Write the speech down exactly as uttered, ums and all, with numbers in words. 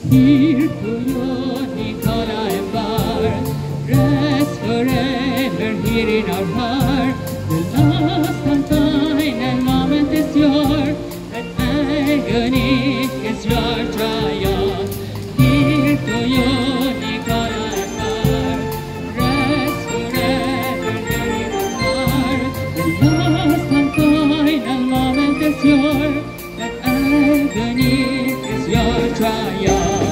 Here to you, Nicola and Bar, rest forever here in our heart. The last and final moment is yours, that agony is your triumph. Here to you, Nicola and Bar, rest forever here in our heart. The last and final moment is yours, that agony is your triumph.